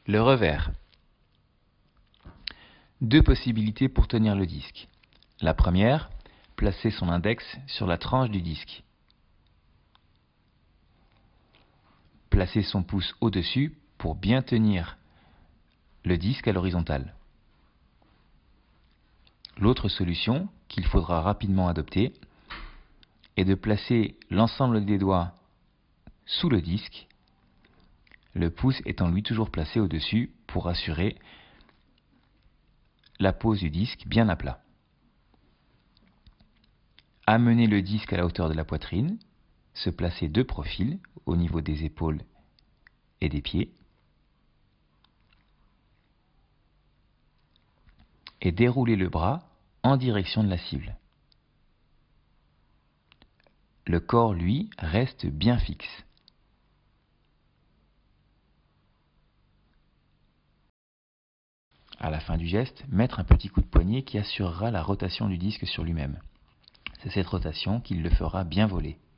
Le revers. Deux possibilités pour tenir le disque. La première, placer son index sur la tranche du disque. Placer son pouce au-dessus pour bien tenir le disque à l'horizontale. L'autre solution qu'il faudra rapidement adopter est de placer l'ensemble des doigts sous le disque, le pouce étant lui toujours placé au-dessus pour assurer la pose du disque bien à plat. Amener le disque à la hauteur de la poitrine, se placer de profil au niveau des épaules et des pieds, et dérouler le bras en direction de la cible. Le corps, lui, reste bien fixe. À la fin du geste, mettre un petit coup de poignet qui assurera la rotation du disque sur lui-même. C'est cette rotation qui le fera bien voler.